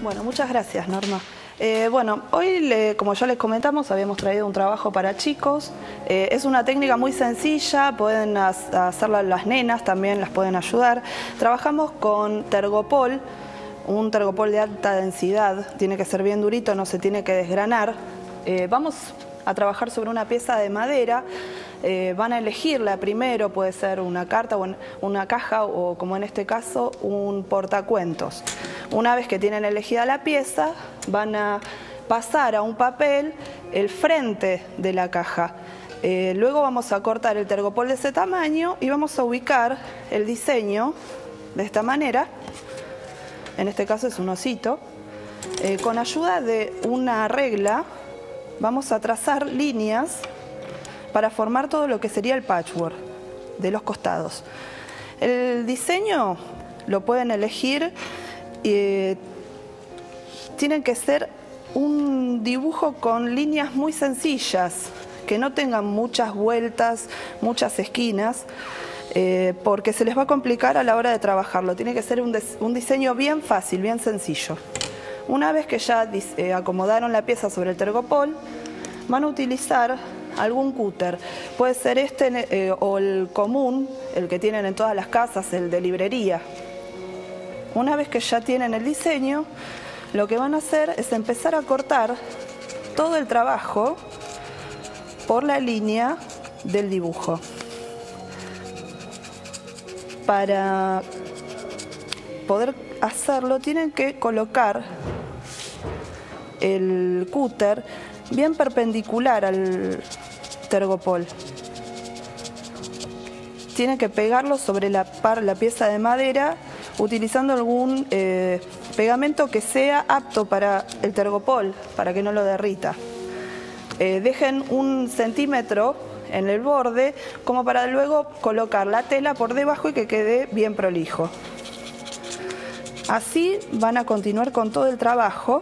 Bueno, muchas gracias, Norma. Bueno, hoy, como ya les comentamos, habíamos traído un trabajo para chicos. Es una técnica muy sencilla, pueden hacerla las nenas, también las pueden ayudar. Trabajamos con tergopol, un tergopol de alta densidad. Tiene que ser bien durito, no se tiene que desgranar. Vamos a trabajar sobre una pieza de madera. Van a elegirla primero, puede ser una carta o una caja o, como en este caso, un portacuentos. Una vez que tienen elegida la pieza, van a pasar a un papel el frente de la caja. Luego vamos a cortar el tergopol de ese tamaño y vamos a ubicar el diseño de esta manera. En este caso es un osito. Con ayuda de una regla vamos a trazar líneas para formar todo lo que sería el patchwork de los costados. El diseño lo pueden elegir. Tienen que ser un dibujo con líneas muy sencillas, que no tengan muchas vueltas, muchas esquinas, porque se les va a complicar a la hora de trabajarlo. Tiene que ser un diseño bien fácil, bien sencillo. Una vez que ya acomodaron la pieza sobre el tergopol, van a utilizar algún cúter. Puede ser este o el común, el que tienen en todas las casas, el de librería. Una vez que ya tienen el diseño, lo que van a hacer es empezar a cortar todo el trabajo por la línea del dibujo. Para poder hacerlo, tienen que colocar el cúter bien perpendicular al tergopol. Tienen que pegarlo sobre la pieza de madera utilizando algún pegamento que sea apto para el tergopol, para que no lo derrita. Dejen 1 centímetro en el borde como para luego colocar la tela por debajo y que quede bien prolijo. Así van a continuar con todo el trabajo.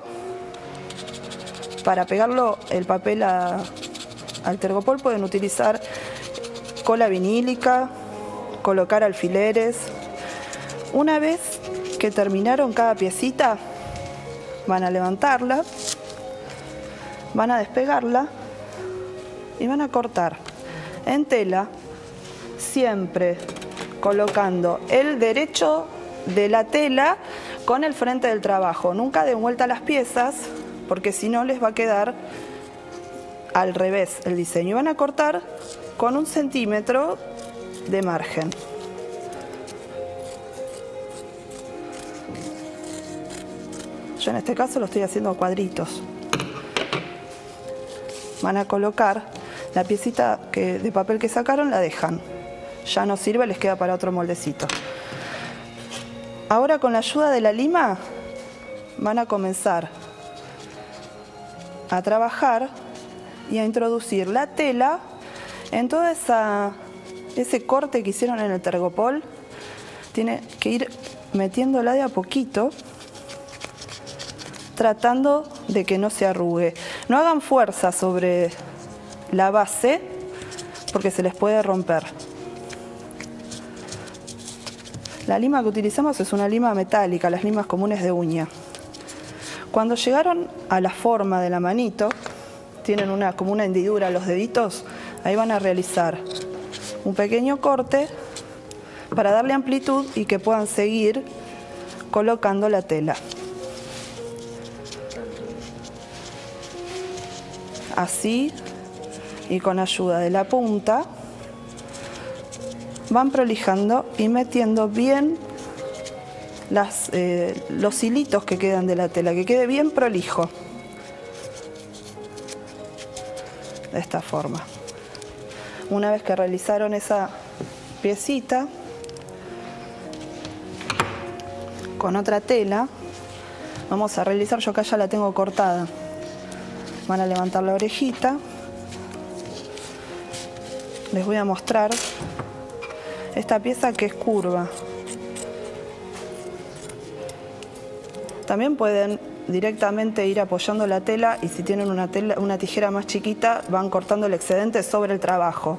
Para pegarlo el papel al tergopol pueden utilizar cola vinílica, colocar alfileres. Una vez que terminaron cada piecita, van a levantarla, van a despegarla y van a cortar en tela, siempre colocando el derecho de la tela con el frente del trabajo. Nunca den vuelta las piezas, porque si no les va a quedar al revés el diseño. Van a cortar con 1 centímetro de margen. Yo en este caso lo estoy haciendo a cuadritos. Van a colocar la piecita de papel que sacaron, la dejan. Ya no sirve, les queda para otro moldecito. Ahora, con la ayuda de la lima, van a comenzar a trabajar y a introducir la tela en todo ese corte que hicieron en el tergopol. Tiene que ir metiéndola de a poquito, tratando de que no se arrugue. No hagan fuerza sobre la base porque se les puede romper. La lima que utilizamos es una lima metálica, las limas comunes de uña. Cuando llegaron a la forma de la manito, tienen como una hendidura los deditos, ahí van a realizar un pequeño corte para darle amplitud y que puedan seguir colocando la tela. Así, y con ayuda de la punta, van prolijando y metiendo bien los hilitos que quedan de la tela, que quede bien prolijo. De esta forma. Una vez que realizaron esa piecita, con otra tela, vamos a realizar, yo acá ya la tengo cortada. Van a levantar la orejita. Les voy a mostrar esta pieza que es curva. También pueden directamente ir apoyando la tela y si tienen una tijera más chiquita van cortando el excedente sobre el trabajo.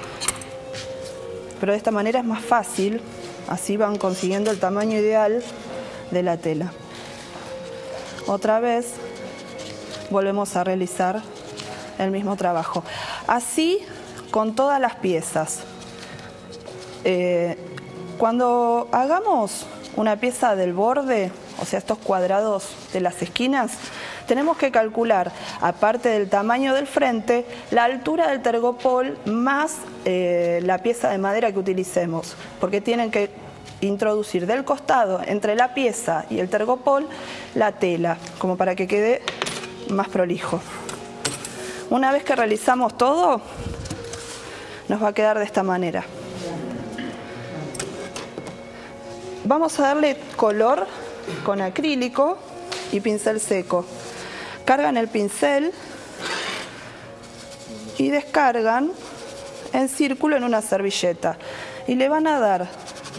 Pero de esta manera es más fácil, así van consiguiendo el tamaño ideal de la tela. otra vez volvemos a realizar el mismo trabajo. Así con todas las piezas. Cuando hagamos una pieza del borde, o sea, estos cuadrados de las esquinas, tenemos que calcular, aparte del tamaño del frente, la altura del tergopol más la pieza de madera que utilicemos, porque tienen que introducir del costado, entre la pieza y el tergopol, la tela, como para que quede más prolijo. Una vez que realizamos todo, nos va a quedar de esta manera. Vamos a darle color con acrílico y pincel seco. Cargan el pincel y descargan en círculo en una servilleta. Y le van a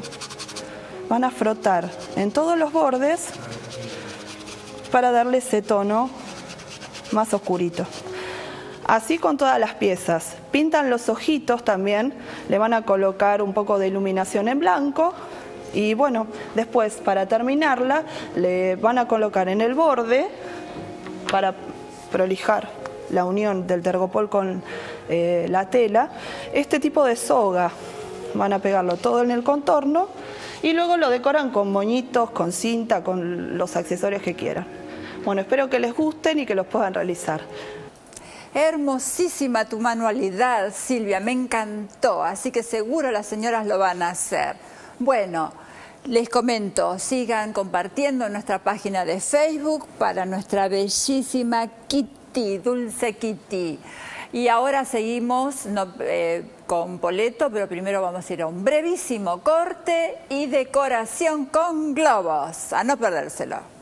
frotar en todos los bordes para darle ese tono más oscurito. Así con todas las piezas. Pintan los ojitos también, le van a colocar un poco de iluminación en blanco. Y bueno, después para terminarla le van a colocar en el borde, para prolijar la unión del tergopol con la tela, este tipo de soga. Van a pegarlo todo en el contorno y luego lo decoran con moñitos, con cinta, con los accesorios que quieran. Bueno, espero que les gusten y que los puedan realizar. Hermosísima tu manualidad, Silvia, me encantó, así que seguro las señoras lo van a hacer. Bueno, les comento, sigan compartiendo en nuestra página de Facebook para nuestra bellísima Kitty, Dulce Kitty. Y ahora seguimos con Poleto, pero primero vamos a ir a un brevísimo corte y decoración con globos. A no perdérselo.